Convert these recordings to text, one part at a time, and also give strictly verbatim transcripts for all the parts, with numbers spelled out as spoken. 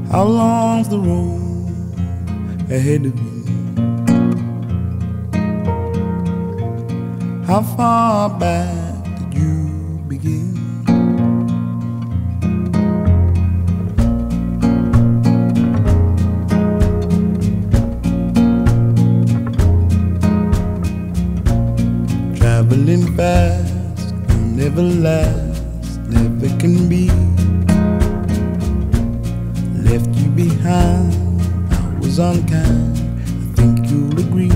How long's the road ahead of you? How far back did you begin? Traveling fast will never last, never can be. Left you behind, I was unkind, I think you'll agree.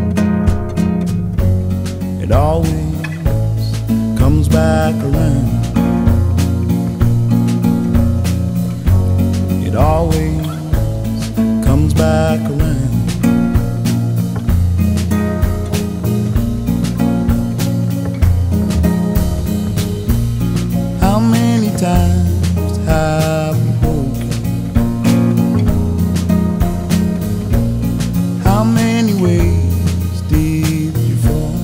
It always comes back around. It always comes back around. How many times have we broken? How many ways did you fall?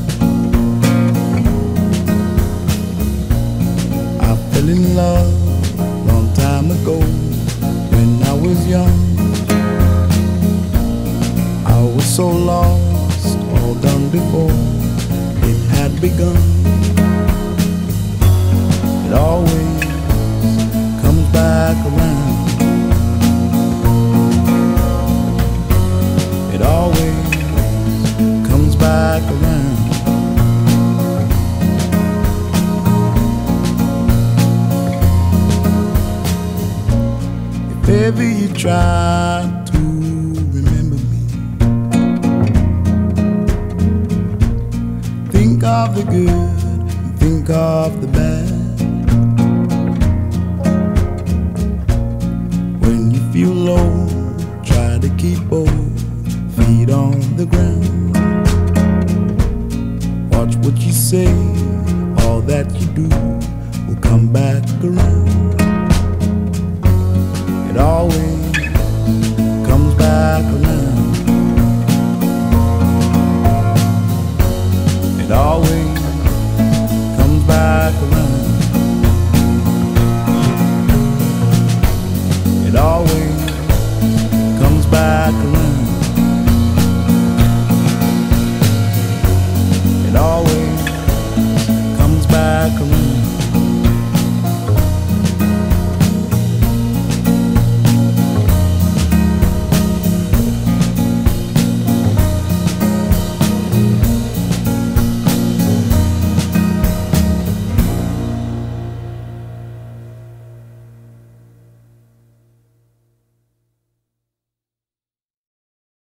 I fell in love a long time ago when I was young. I was so lost, all done before it had begun. It always comes back around. It always comes back around. If ever you try to remember me, think of the good and think of the bad.